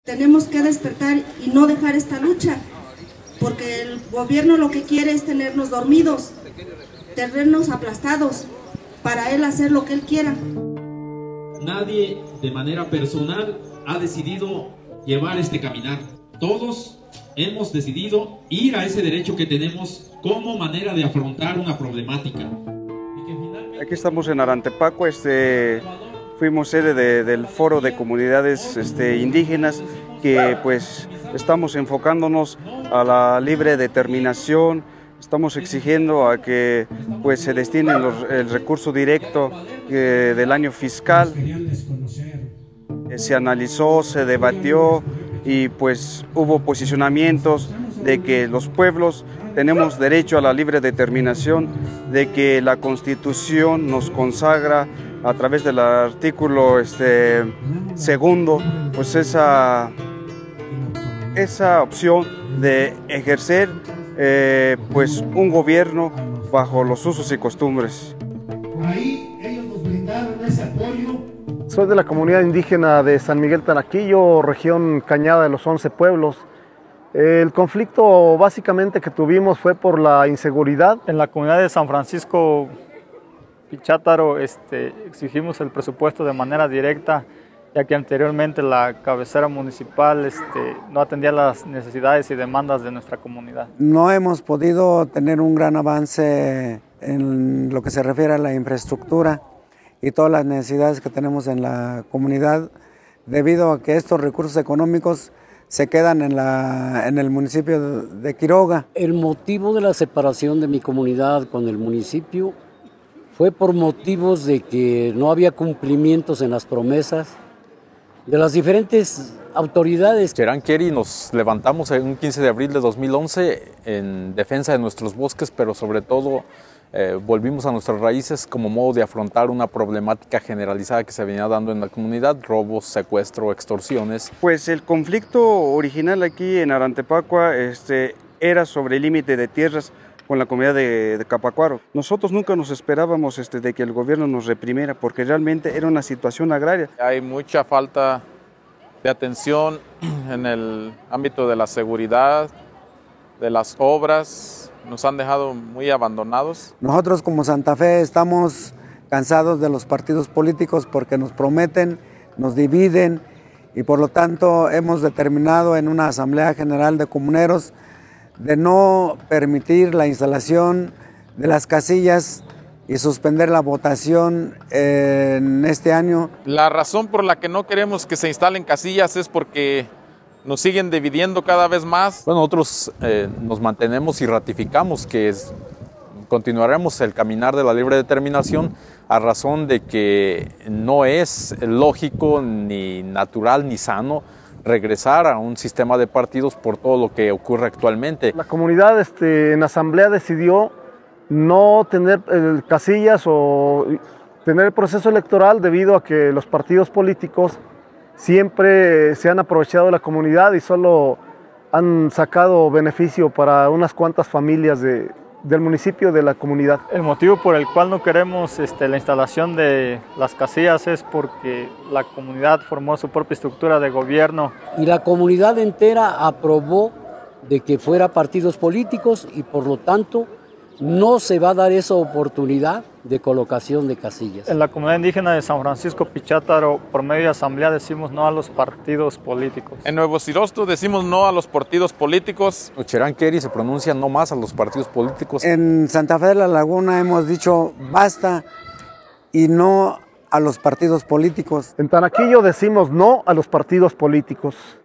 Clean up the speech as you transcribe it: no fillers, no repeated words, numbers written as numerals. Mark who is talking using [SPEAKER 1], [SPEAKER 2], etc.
[SPEAKER 1] Tenemos que despertar y no dejar esta lucha, porque el gobierno lo que quiere es tenernos dormidos, tenernos aplastados, para él hacer lo que él quiera.
[SPEAKER 2] Nadie de manera personal ha decidido llevar este caminar. Todos hemos decidido ir a ese derecho que tenemos como manera de afrontar una problemática.
[SPEAKER 3] Aquí estamos en Arantepaco, fuimos sede del Foro de Comunidades Indígenas, que pues estamos enfocándonos a la libre determinación. Estamos exigiendo a que pues se destine el recurso directo del año fiscal. Se analizó, se debatió y pues hubo posicionamientos de que los pueblos tenemos derecho a la libre determinación, de que la Constitución nos consagra a través del artículo segundo, pues esa opción de ejercer pues un gobierno bajo los usos y costumbres.
[SPEAKER 4] Por ahí ellos nos brindaron ese apoyo.
[SPEAKER 5] Soy de la comunidad indígena de San Miguel Tanaquillo, región Cañada de los 11 pueblos. El conflicto básicamente que tuvimos fue por la inseguridad.
[SPEAKER 6] En la comunidad de San Francisco Pichátaro exigimos el presupuesto de manera directa, ya que anteriormente la cabecera municipal no atendía las necesidades y demandas de nuestra comunidad.
[SPEAKER 7] No hemos podido tener un gran avance en lo que se refiere a la infraestructura y todas las necesidades que tenemos en la comunidad, debido a que estos recursos económicos se quedan en el municipio de Quiroga.
[SPEAKER 8] El motivo de la separación de mi comunidad con el municipio fue por motivos de que no había cumplimientos en las promesas de las diferentes autoridades.
[SPEAKER 9] Cherán Keri nos levantamos en un 15 de abril de 2011 en defensa de nuestros bosques, pero sobre todo volvimos a nuestras raíces como modo de afrontar una problemática generalizada que se venía dando en la comunidad: robos, secuestro, extorsiones.
[SPEAKER 3] Pues el conflicto original aquí en Arantepacua era sobre el límite de tierras con la comunidad de Capacuaro. Nosotros nunca nos esperábamos de que el gobierno nos reprimiera, porque realmente era una situación agraria.
[SPEAKER 10] Hay mucha falta de atención en el ámbito de la seguridad, de las obras. Nos han dejado muy abandonados.
[SPEAKER 7] Nosotros como Santa Fe estamos cansados de los partidos políticos porque nos prometen, nos dividen, y por lo tanto hemos determinado en una asamblea general de comuneros de no permitir la instalación de las casillas y suspender la votación en este año.
[SPEAKER 10] La razón por la que no queremos que se instalen casillas es porque nos siguen dividiendo cada vez más.
[SPEAKER 9] Bueno, nosotros nos mantenemos y ratificamos que continuaremos el caminar de la libre determinación, a razón de que no es lógico, ni natural, ni sano regresar a un sistema de partidos por todo lo que ocurre actualmente.
[SPEAKER 5] La comunidad en asamblea decidió no tener casillas o tener el proceso electoral, debido a que los partidos políticos siempre se han aprovechado de la comunidad y solo han sacado beneficio para unas cuantas familias del municipio, de la comunidad.
[SPEAKER 6] El motivo por el cual no queremos la instalación de las casillas es porque la comunidad formó su propia estructura de gobierno.
[SPEAKER 8] Y la comunidad entera aprobó de que fuera partidos políticos, y por lo tanto no se va a dar esa oportunidad de colocación de casillas.
[SPEAKER 6] En la comunidad indígena de San Francisco Pichátaro, por medio de asamblea, decimos no a los partidos políticos.
[SPEAKER 10] En Nuevo Cirosto decimos no a los partidos políticos.
[SPEAKER 9] Cherán Keri se pronuncia no más a los partidos políticos.
[SPEAKER 7] En Santa Fe de la Laguna hemos dicho basta y no a los partidos políticos.
[SPEAKER 5] En Tanaquillo decimos no a los partidos políticos.